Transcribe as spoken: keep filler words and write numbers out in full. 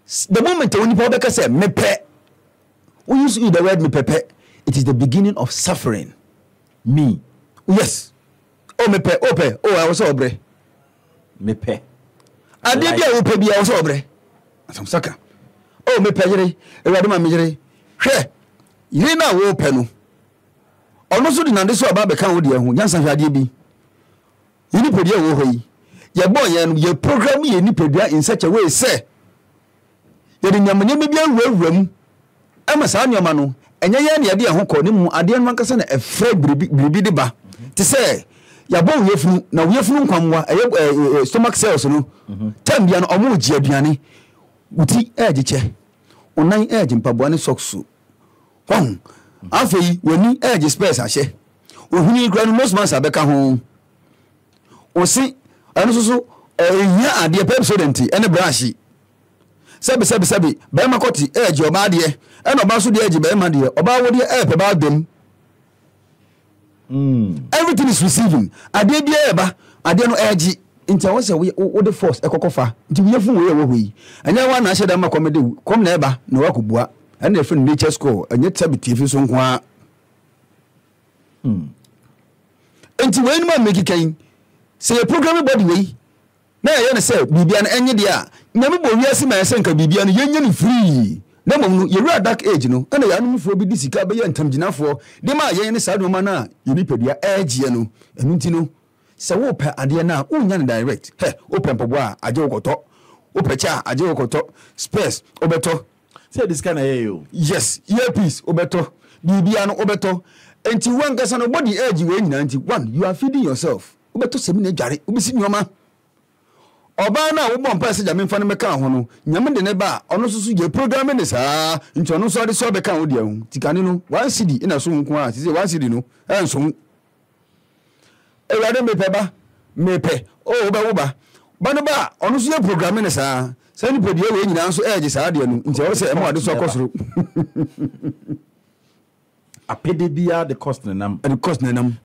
the moment when you say me pe, we use the word me pepe, it is the beginning of suffering. Me. Yes. Oh me pe, oh pe, oh I was obre. Me pe. I did ya upe bi I was obre. Some saka. Oh me pe jere, e wade ma me jere. Hwe. Yire na wo pe no. Ono so di na de so aba be kan wo de ho. Nyansa hwade bi. Yini pe de wo ho yi. Ye bo ye no ye program ye ni pe in such a way say. Ye de nyamanya me bi awurawuram. Ama sa nyama no. Enye ye ne de ho ko ne mu ade no ankasa na efra bribi de ba. Ti say ya bo yefunu na yefunu nkwamwa eh stomach cells no. Tam bia no omo ji aduane. Uti eje che. Onan eje mpaboa ne socks. Hon. Afei wani eje space ahye. Ohuni kra no most man sabeka ho. Osi anu so ehia ade pepsodent ene brush. Sabi sabi sabi be makoti eje oba de e na oba so de eje be ma de oba wo de e pe ba dem. Mm. Everything is receiving. Ade bia eba, ade no eje. Nti wo se wo de force ekokofa. Nti wo yefun wo ye wo yi. Anya wa na hye da ma komede kom na eba na wa kobua. Ene efin nature score, anya tabiti efi so nko a. Mm. Nti we ni ma make kan. Say program body we. Na ye ne say bibia na enye de a. Nyame bo wiase ma yese nka bibia no yenye ni free. Na mom no ye real dark age no. Ene ya no fo bi disika be ye ntamginafo. De ma ye ne sa do ma na ye ni pedua age no. Enu nti no. Se wo pe ade na unya ne direct. He, wo pe mpobo a aje wokoto. Wo pe cha aje wokoto. Space obeto. Say this kind of you. Yes, earpiece obeto. Bibia no obeto. Enti wangasa no body age we nyina nti one you are feeding yourself. Obeto semi na dware, obisi nyoma. Oba na wo bompa se jame mfa no meka ho no, nyame de ne ba, ono so so ye program ne saa, nti ono so de so be kan wo dia hu. Tikane no, one C D ina so nko a, se one C D no, enso. Ewade mepe ba, mepe. Oh, oba wo ba. Ba no ba, ono so ye program ne saa. Say ni pedie we nyina so age saa de no, nti wo se e mo ade so akosoro. Apede bia the cost na nam. The cost na nam.